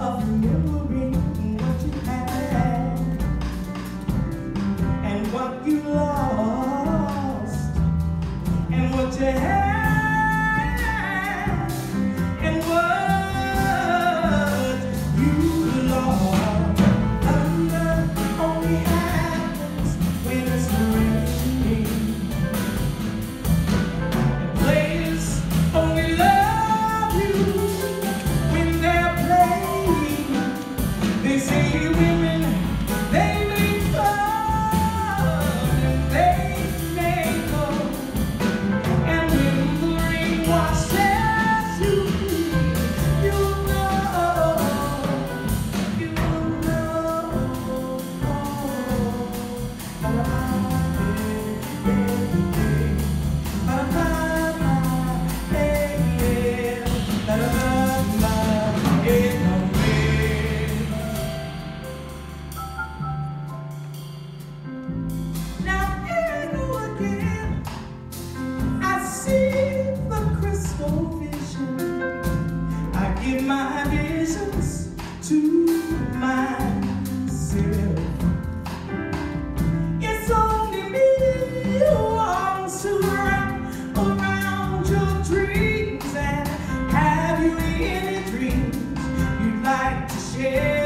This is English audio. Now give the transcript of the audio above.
of remembering what you had and what you lost and what you had and what you lost. Thunder only happens when it's raining. And players only love you when they're playing. They say women, they make fun and they make love. And when the rain washes you, you know, you know. Now here I go again. I see the crystal vision. I give my visions to myself. It's only me who wants to wrap around your dreams. And have you any dreams you'd like to share?